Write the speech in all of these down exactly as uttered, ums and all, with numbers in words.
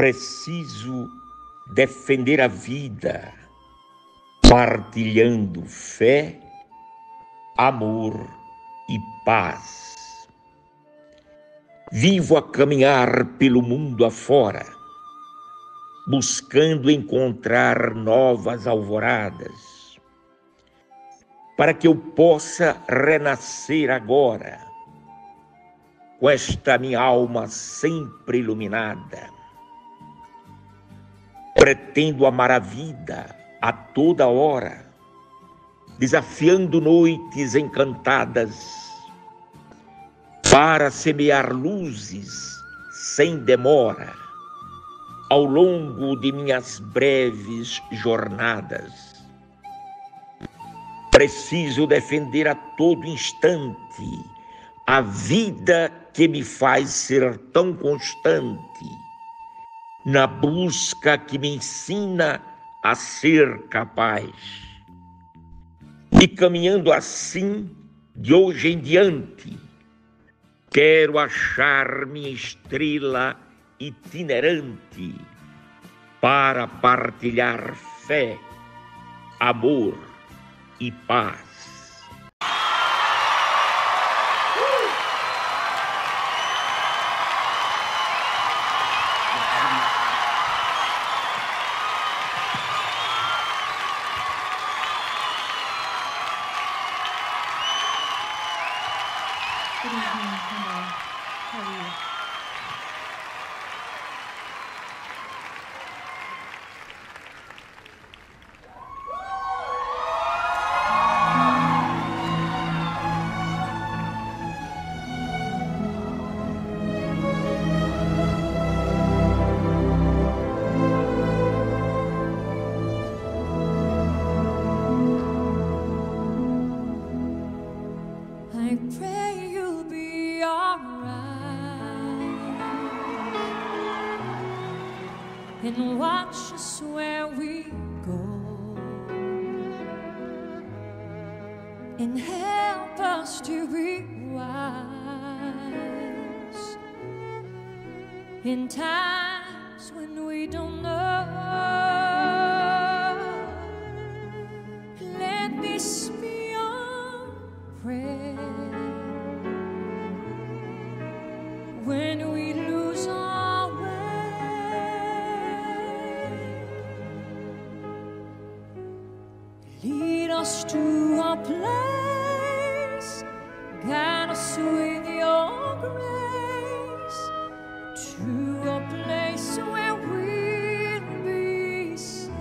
Preciso defender a vida, partilhando fé, amor e paz. Vivo a caminhar pelo mundo afora, buscando encontrar novas alvoradas, para que eu possa renascer agora, com esta minha alma sempre iluminada. Pretendo amar a vida a toda hora, desafiando noites encantadas, para semear luzes sem demora, ao longo de minhas breves jornadas. Preciso defender a todo instante a vida que me faz ser tão constante, na busca que me ensina a ser capaz. E caminhando assim, de hoje em diante, quero achar minha estrela itinerante para partilhar fé, amor e paz. Good evening, hello. How are you? I pray you'll be alright and watch us where we go and help us to be wise in times when we don't know. Let this be our prayer when we lose our way. Lead us to a place, guide us with your grace, to a place where we'll be safe.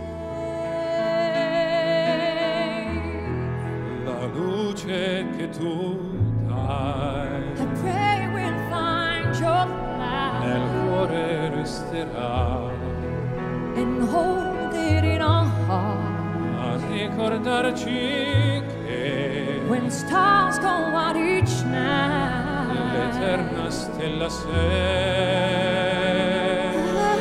La luce che tu dai I pray we'll find your nel light cuore resterà and hold it in our heart. a ricordarci che When stars go out each night, l'eterna stella sei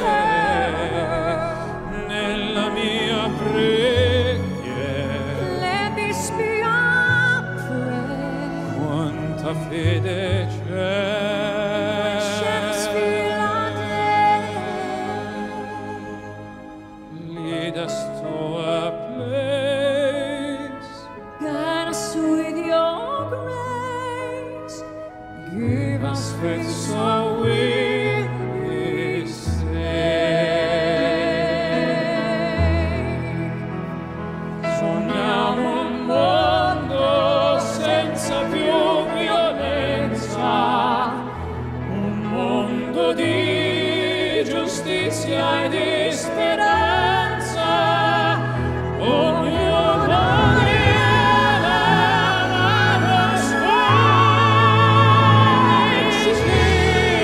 nella mia preghiera. let this be our prayer. Quanta fede Ships c'è, fill our day. lead us to a place, Guide us with your grace. Give us faith faith so so we'll be safe. Sogniamo un mondo senza più violenza, un mondo di giustizia e di speranza. Ognuno riela la nostra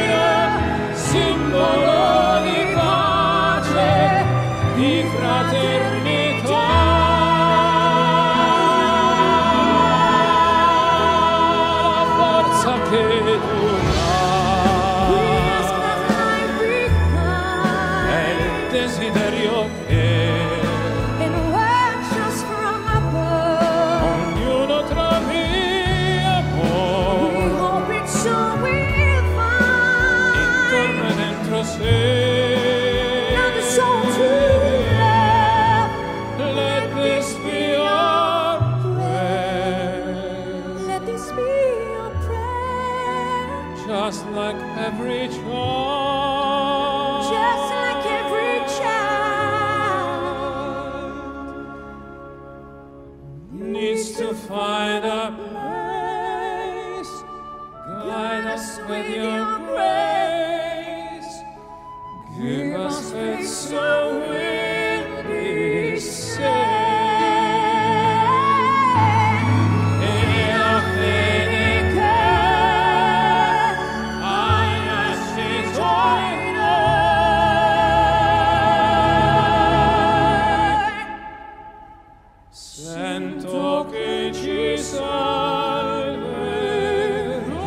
needs to find a place. Guide us with your grace. Give us faith so we'll be saved. Sento che ci salverò.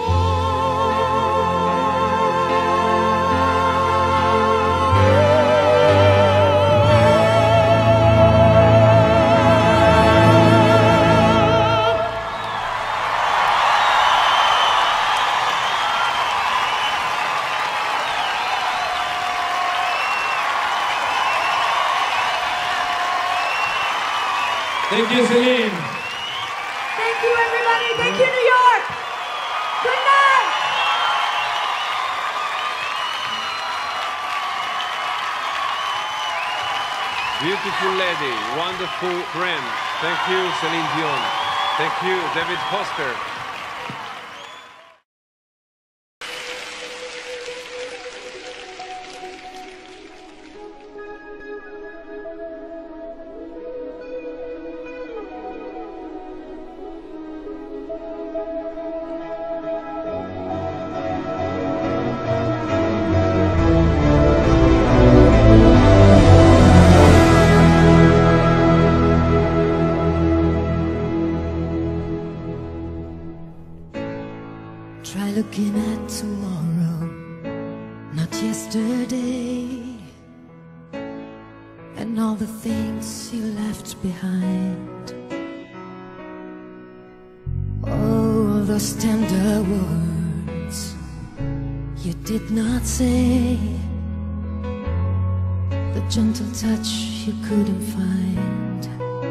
Thank you, Celine. Thank you, everybody. Thank you, New York. Good night. Beautiful lady, wonderful friend. Thank you, Celine Dion. Thank you, David Foster. Try looking at tomorrow, not yesterday, and all the things you left behind. Oh, those tender words you did not say, the gentle touch you couldn't find.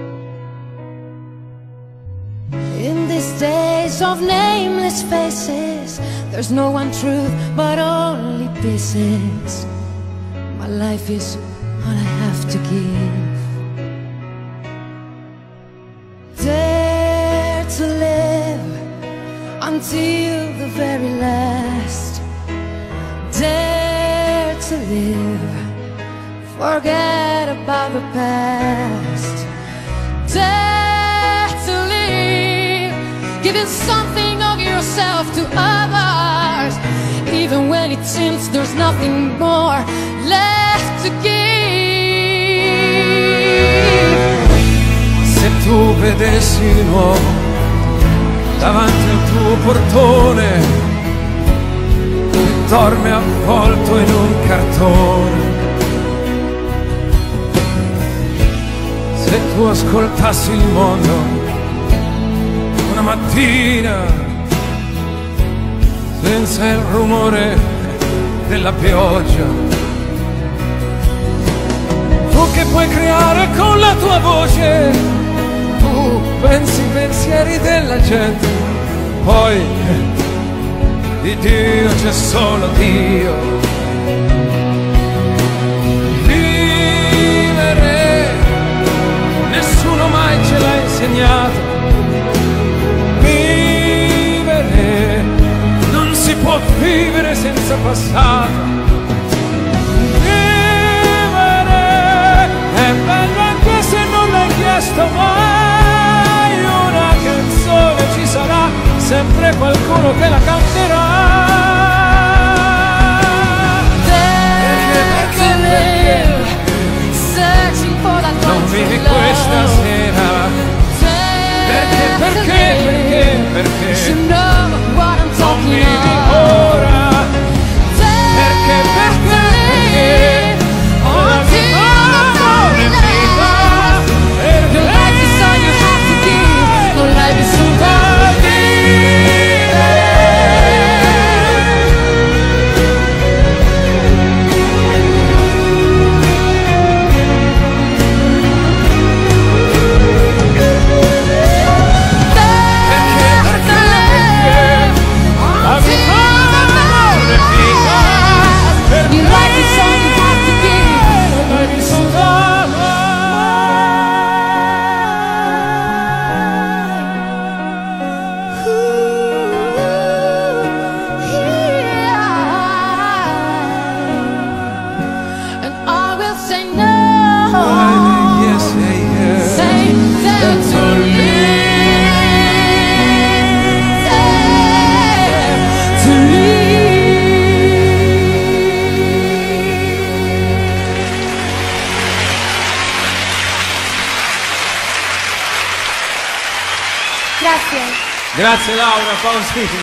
In these days of nameless faces, there's no one truth but only pieces. My life is all I have to give. Dare to live until the very last. Dare to live, forget about the past. Dare to live, giving something of yourself to others, even when it seems there's nothing more left to give. Se tu vedessi di nuovo davanti al tuo portone che dorme avvolto in un cartone, se tu ascoltassi il mondo una mattina senza il rumore della pioggia, tu che puoi creare con la tua voce, tu pensi i pensieri della gente, poi di Dio c'è solo Dio. Vivere nessuno mai ce l'ha insegnato, vivere non si può vivere senza passato. È bello anche se non l'hai chiesto mai, una canzone ci sarà, sempre qualcuno che la canterà. Grazie. Grazie Laura Pausini.